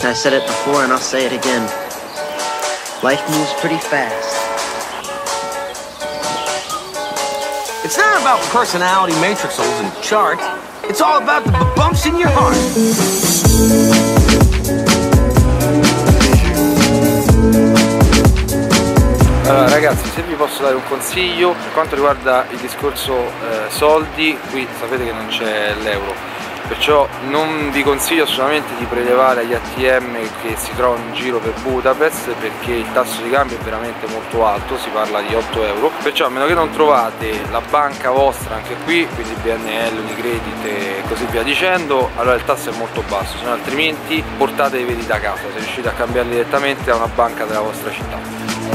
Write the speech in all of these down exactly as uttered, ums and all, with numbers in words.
I said it before and I'll say it again. Life moves pretty fast. It's not about personality matrixels and charts. It's all about the bumps in your heart. Allora ragazzi, se vi posso dare un consiglio per quanto riguarda il discorso eh, soldi, qui sapete che non c'è l'euro, perciò non vi consiglio assolutamente di prelevare agli A T M che si trovano in giro per Budapest, perché il tasso di cambio è veramente molto alto, si parla di otto euro, perciò a meno che non trovate la banca vostra anche qui, quindi B N L, Unicredit e così via dicendo, allora il tasso è molto basso, se no altrimenti portateveli da casa, se riuscite a cambiarli direttamente a una banca della vostra città.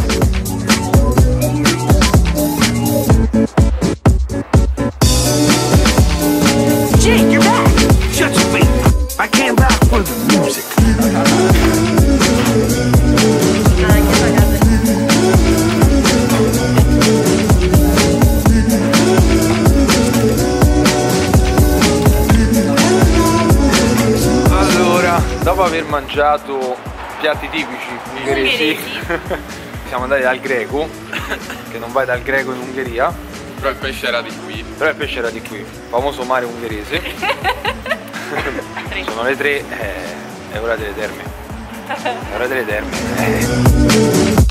Jake, you're back! Shut your face! I came back for the music. Allora, dopo aver mangiato piatti tipici ungheresi, siamo andati dal greco, che non vai dal greco in Ungheria. Però il pesce era di qui. Però il pesce era di qui, famoso mare ungherese. Sono le tre, eh, è ora delle terme. È ora delle terme. Eh.